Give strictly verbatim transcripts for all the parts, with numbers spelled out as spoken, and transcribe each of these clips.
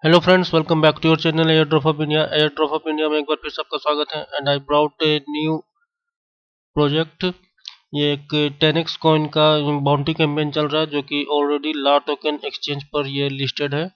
Hello friends, welcome back to your channel air drop of India. Air drop of India में एक बार फिर से आपका स्वागत है। And I brought a new project. ये एक टेन एक्स कॉइन का बाउंटी कैंपेन चल रहा है, जो कि ऑलरेडी ला टोकन एक्सचेंज पर ये लिस्टेड है।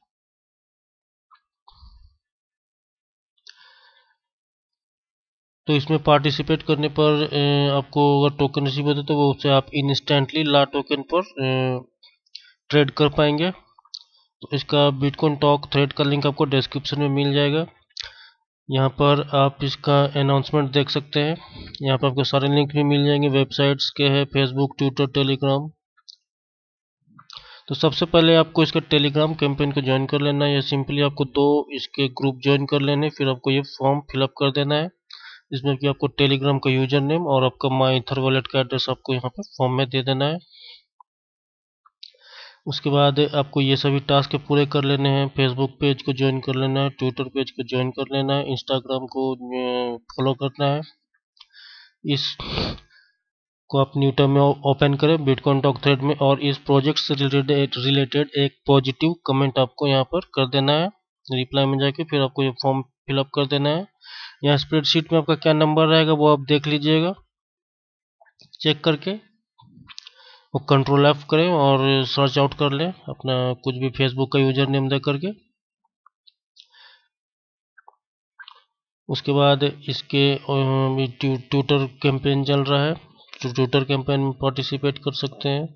तो इसमें पार्टिसिपेट करने पर अ, आपको अगर टोकन रिसीव होता है तो वो उससे आप इंस्टेंटली ला टोकन पर ट्रेड कर पाएंगे। तो इसका बिटकॉइन टॉक थ्रेड का लिंक आपको डिस्क्रिप्शन में मिल जाएगा। यहाँ पर आप इसका अनाउंसमेंट देख सकते हैं। यहाँ पर आपको सारे लिंक भी मिल जाएंगे, वेबसाइट्स के हैं, फेसबुक, ट्विटर, टेलीग्राम। तो सबसे पहले आपको इसका टेलीग्राम कैंपेन को ज्वाइन कर लेना है, या सिंपली आपको दो इसके ग्रुप ज्वाइन कर लेने। फिर आपको ये फॉर्म फिलअप कर देना है, जिसमें कि आपको टेलीग्राम का यूजर नेम और आपका माई ईथर वॉलेट का एड्रेस आपको यहाँ पर फॉर्म में दे देना है। उसके बाद आपको ये सभी टास्क पूरे कर लेने हैं। फेसबुक पेज को ज्वाइन कर लेना है, ट्विटर पेज को ज्वाइन कर लेना है, इंस्टाग्राम को फॉलो करना है। इस को आप न्यू टर्म में ओपन करें बिटकॉइन टॉक थ्रेड में, और इस प्रोजेक्ट से रिलेटेड रिलेटेड एक पॉजिटिव कमेंट आपको यहाँ पर कर देना है रिप्लाई में जाके। फिर आपको ये फॉर्म फिलअप कर देना है। यहाँ स्प्रेडशीट में आपका क्या नंबर रहेगा वो आप देख लीजिएगा चेक करके। वो कंट्रोल एफ करें और सर्च आउट कर लें अपना कुछ भी फेसबुक का यूजर नेम दे करके। उसके बाद इसके ट्विटर कैंपेन चल रहा है, तो ट्विटर कैंपेन में पार्टिसिपेट कर सकते हैं।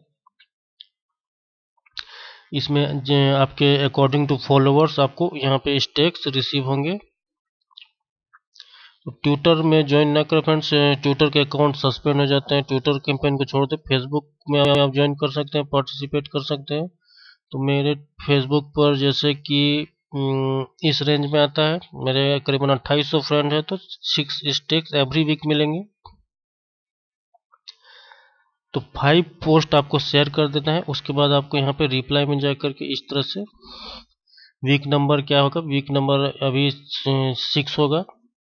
इसमें आपके अकॉर्डिंग टू फॉलोअर्स आपको यहाँ पे स्टेक्स रिसीव होंगे। तो ट्विटर में ज्वाइन ना करें फ्रेंड्स, ट्विटर के अकाउंट सस्पेंड हो जाते हैं। ट्विटर कैंपेन को छोड़ दे, फेसबुक में आप ज्वाइन कर सकते हैं, पार्टिसिपेट कर सकते हैं। तो मेरे फेसबुक पर जैसे कि इस रेंज में आता है, मेरे करीबन अट्ठाईस सौ फ्रेंड है, तो सिक्स स्टेक्स एवरी वीक मिलेंगे। तो फाइव पोस्ट आपको शेयर कर देना है। उसके बाद आपको यहाँ पे रिप्लाई में जाकर के इस तरह से वीक नंबर क्या होगा, वीक नंबर अभी सिक्स होगा,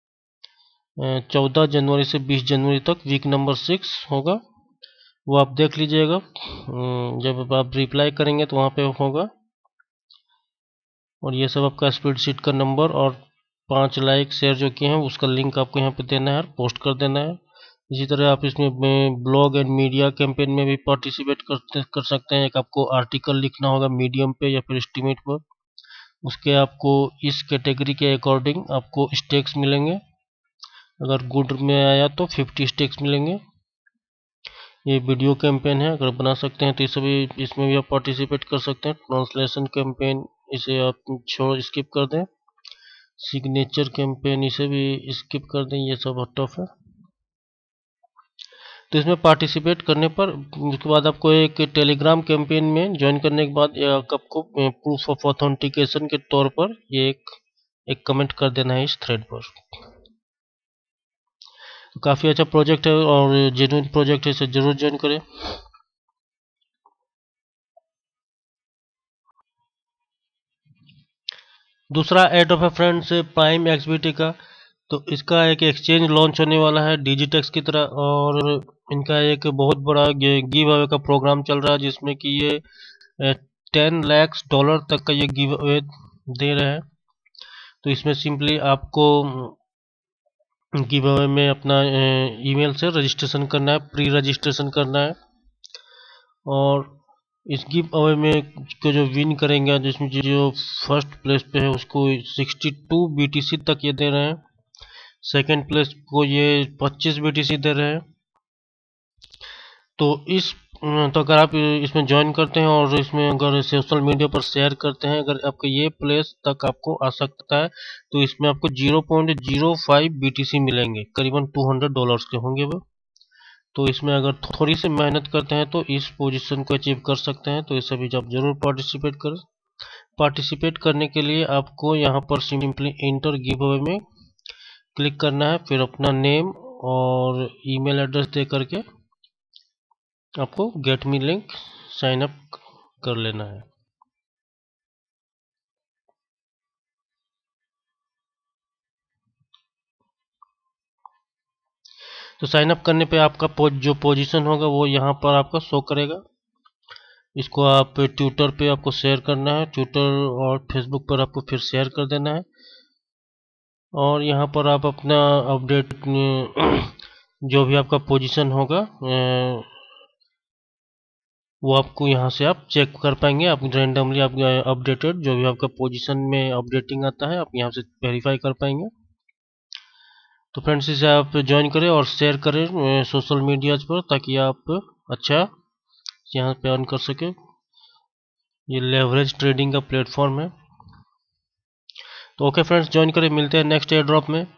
चौदह जनवरी से बीस जनवरी तक वीक नंबर सिक्स होगा। वो आप देख लीजिएगा, जब आप रिप्लाई करेंगे तो वहाँ पे होगा। और ये सब आपका स्प्रेडशीट का नंबर और पाँच लाइक शेयर जो किए हैं उसका लिंक आपको यहाँ पे देना है और पोस्ट कर देना है। इसी तरह आप इसमें ब्लॉग एंड मीडिया कैंपेन में भी पार्टिसिपेट कर कर सकते हैं। एक आपको आर्टिकल लिखना होगा मीडियम पे या फिर एस्टीमेट पर, उसके आपको इस कैटेगरी के अकॉर्डिंग आपको स्टेक्स मिलेंगे। अगर गुड में आया तो फिफ्टी स्टेक्स मिलेंगे। ये वीडियो कैंपेन है, अगर बना सकते हैं तो ये सभी इसमें भी आप पार्टिसिपेट कर सकते हैं। ट्रांसलेशन कैंपेन इसे आप छोड़ स्किप कर दें। सिग्नेचर कैंपेन इसे भी स्किप कर दें, ये सब टफ है। तो इसमें पार्टिसिपेट करने पर उसके बाद आपको एक टेलीग्राम कैंपेन में ज्वाइन करने के बाद आपको प्रूफ ऑफ ऑथेंटिकेशन के तौर पर ये एक एक कमेंट कर देना है इस थ्रेड पर। तो काफ़ी अच्छा प्रोजेक्ट है और जेन्युइन प्रोजेक्ट है, इसे जरूर ज्वाइन करें। दूसरा एड ऑफ है फ्रेंड्स प्राइम एक्सबीटी का। तो इसका एक एक्सचेंज लॉन्च होने वाला है डिजिटेक्स की तरह, और इनका एक बहुत बड़ा गिव अवे का प्रोग्राम चल रहा है, जिसमें कि ये टेन लैक्स डॉलर तक का ये गिव अवे दे रहे हैं। तो इसमें सिंपली आपको गिव अवे में अपना ईमेल से रजिस्ट्रेशन करना है, प्री रजिस्ट्रेशन करना है। और इस गिव अवे में को जो विन करेंगे, जिसमें जो फर्स्ट प्लेस पे है उसको सिक्सटी टू बीटीसी तक ये दे रहे हैं। सेकेंड प्लेस को ये पच्चीस बीटीसी दे रहे हैं। तो इस तो अगर आप इसमें ज्वाइन करते हैं और इसमें अगर सोशल मीडिया पर शेयर करते हैं, अगर आपका ये प्लेस तक आपको आ सकता है, तो इसमें आपको zero point zero five BTC मिलेंगे, करीबन टू हंड्रेड डॉलर्स के होंगे वो। तो इसमें अगर थोड़ी सी मेहनत करते हैं तो इस पोजीशन को अचीव कर सकते हैं। तो इसे भी आप जरूर पार्टिसिपेट करें। पार्टिसिपेट करने के लिए आपको यहाँ पर सिंपली इंटर गिव अवे में क्लिक करना है, फिर अपना नेम और ईमेल एड्रेस दे करके आपको get me link sign up कर लेना है। तो साइन अप करने पे आपका जो पोजीशन होगा वो यहाँ पर आपका शो करेगा। इसको आप ट्विटर पे आपको शेयर करना है, ट्विटर और फेसबुक पर आपको फिर शेयर कर देना है। और यहाँ पर आप अपना अपडेट जो भी आपका पोजीशन होगा वो आपको यहाँ से आप चेक कर पाएंगे। आप रैंडमली आप अपडेटेड जो भी आपका पोजीशन में अपडेटिंग आता है आप यहाँ से वेरीफाई कर पाएंगे। तो फ्रेंड्स इसे आप ज्वाइन करें और शेयर करें सोशल मीडियाज पर, ताकि आप अच्छा यहाँ पे अर्न कर सके। ये लेवरेज ट्रेडिंग का प्लेटफॉर्म है। तो ओके फ्रेंड्स, ज्वाइन करें, मिलते हैं नेक्स्ट एयर ड्रॉप में।